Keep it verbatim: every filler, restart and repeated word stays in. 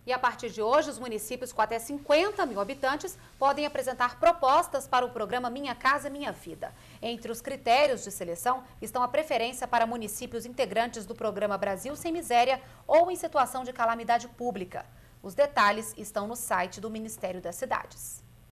E a partir de hoje, os municípios com até cinquenta mil habitantes podem apresentar propostas para o programa Minha Casa Minha Vida. Entre os critérios de seleção estão a preferência para municípios integrantes do programa Brasil Sem Miséria ou em situação de calamidade pública. Os detalhes estão no site do Ministério das Cidades.